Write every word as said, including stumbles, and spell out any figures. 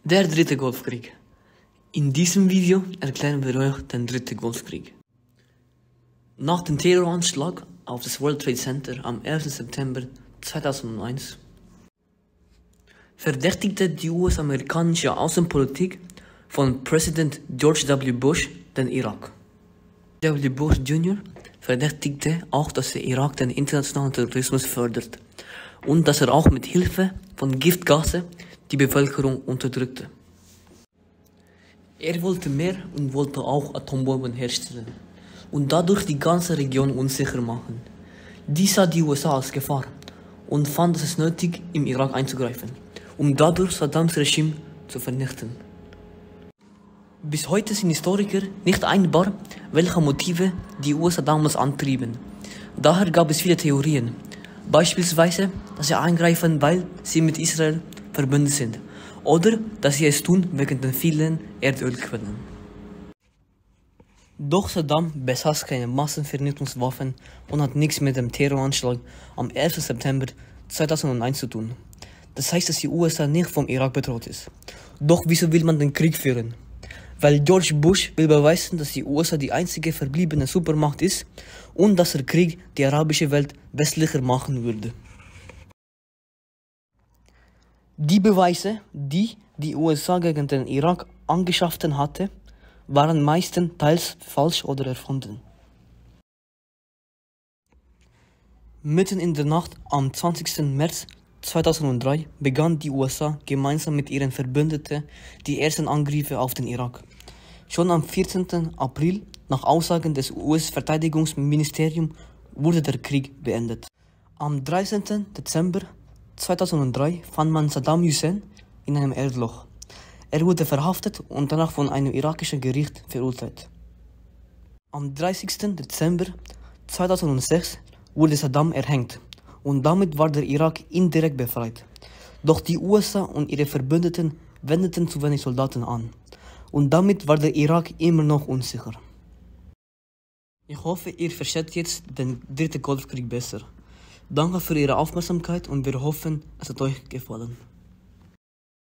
Der dritte Golfkrieg. In diesem Video erklären wir euch den dritten Golfkrieg. Nach dem Terroranschlag auf das World Trade Center am elften September zweitausendeins verdächtigte die US-amerikanische Außenpolitik von Präsident George W. Bush den Irak. W. Bush Junior verdächtigte auch, dass der Irak den internationalen Terrorismus fördert und dass er auch mit Hilfe von Giftgasen die Bevölkerung unterdrückte. Er wollte mehr und wollte auch Atombomben herstellen und dadurch die ganze Region unsicher machen. Dies sah die U S A als Gefahr und fand es nötig, im Irak einzugreifen, um dadurch Saddams Regime zu vernichten. Bis heute sind Historiker nicht einbar, welche Motive die U S A damals antrieben. Daher gab es viele Theorien, beispielsweise, dass sie eingreifen, weil sie mit Israel verbündet sind, oder dass sie es tun wegen den vielen Erdölquellen. Doch Saddam besaß keine Massenvernichtungswaffen und hat nichts mit dem Terroranschlag am elften September zweitausendeins zu tun. Das heißt, dass die U S A nicht vom Irak bedroht ist. Doch wieso will man den Krieg führen? Weil George Bush will beweisen, dass die U S A die einzige verbliebene Supermacht ist und dass der Krieg die arabische Welt westlicher machen würde. Die Beweise, die die U S A gegen den Irak angeschafft hatte, waren meistenteils falsch oder erfunden. Mitten in der Nacht am zwanzigsten März zweitausenddrei begann die U S A gemeinsam mit ihren Verbündeten die ersten Angriffe auf den Irak. Schon am vierzehnten April, nach Aussagen des U S-Verteidigungsministeriums, wurde der Krieg beendet. Am dreizehnten Dezember zweitausenddrei fand man Saddam Hussein in einem Erdloch. Er wurde verhaftet und danach von einem irakischen Gericht verurteilt. Am dreißigsten Dezember zweitausendsechs wurde Saddam erhängt und damit war der Irak indirekt befreit. Doch die U S A und ihre Verbündeten wendeten zu wenig Soldaten an und damit war der Irak immer noch unsicher. Ich hoffe, ihr versteht jetzt den dritten Golfkrieg besser. Danke für Ihre Aufmerksamkeit und wir hoffen, es hat euch gefallen.